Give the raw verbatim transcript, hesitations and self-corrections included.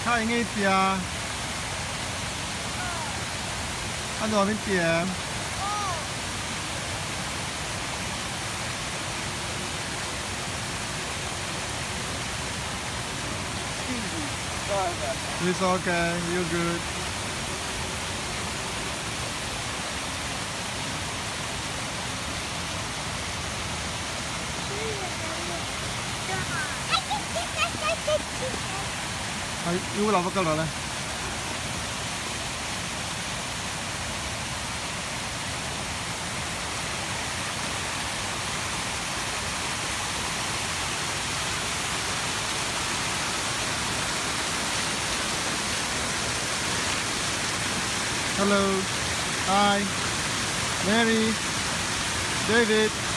較容易食。安怎面點？It's okay, you're good. Ay, yêu là bắt đầu rồi này. Hello, hi, Mary, David.